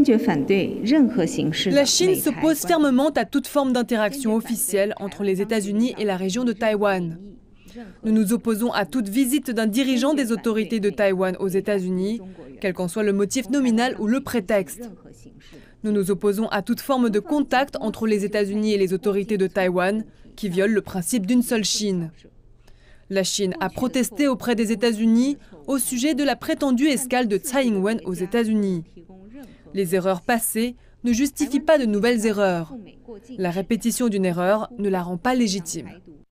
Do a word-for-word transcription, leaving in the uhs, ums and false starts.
La Chine s'oppose fermement à toute forme d'interaction officielle entre les États-Unis et la région de Taïwan. Nous nous opposons à toute visite d'un dirigeant des autorités de Taïwan aux États-Unis, quel qu'en soit le motif nominal ou le prétexte. Nous nous opposons à toute forme de contact entre les États-Unis et les autorités de Taïwan qui viole le principe d'une seule Chine. La Chine a protesté auprès des États-Unis au sujet de la prétendue escale de Tsai Ing-wen aux États-Unis. Les erreurs passées ne justifient pas de nouvelles erreurs. La répétition d'une erreur ne la rend pas légitime.